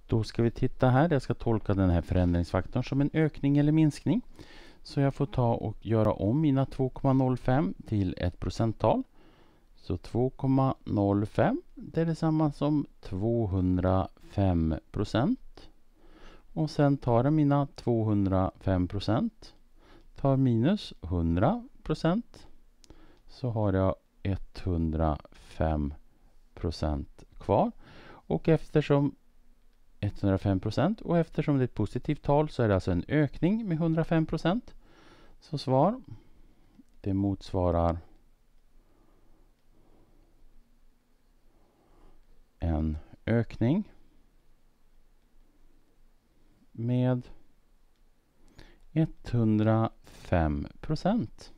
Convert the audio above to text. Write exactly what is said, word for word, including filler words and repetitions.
Då ska vi titta här. Jag ska tolka den här förändringsfaktorn som en ökning eller minskning. Så jag får ta och göra om mina två komma noll fem till ett procenttal. Så två komma noll fem, det är detsamma som tvåhundrafem procent. Och sen tar jag mina tvåhundrafem procent. Tar minus hundra procent. Så har jag etthundrafem procent kvar. Och eftersom etthundrafem procent och eftersom det är ett positivt tal så är det alltså en ökning med hundrafem procent. Så svar, det motsvarar en ökning med etthundrafem procent.